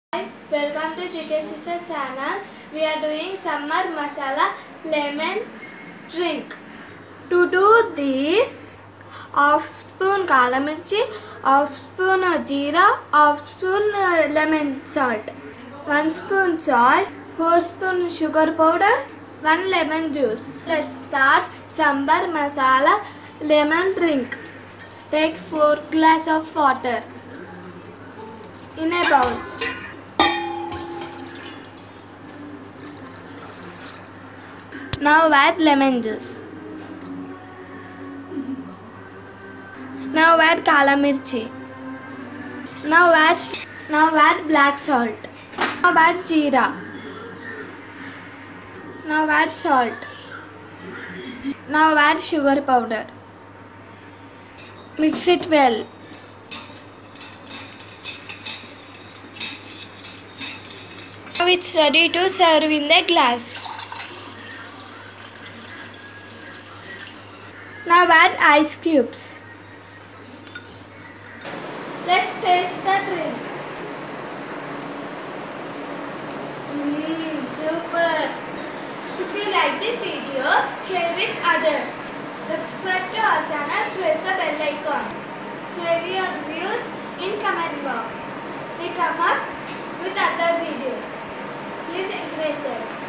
Hi, welcome to GK Sister channel. We are doing summer masala lemon drink. To do this, half spoon Kalamirchi, half spoon jeera, half spoon lemon salt, 1 spoon salt, 4 spoon sugar powder, 1 lemon juice. Let's start summer masala lemon drink. Take 4 glass of water in a bowl. Now add lemon juice. Now add Kalamirchi. Now add black salt. Now add jeera. Now add salt. Now add sugar powder. Mix it well. Now it's ready to serve in the glass. Now add ice cubes. Let's taste the drink. Super! If you like this video, share with others. Subscribe to our channel, press the bell icon. Share your views in comment box. We come up with other videos. Please encourage us.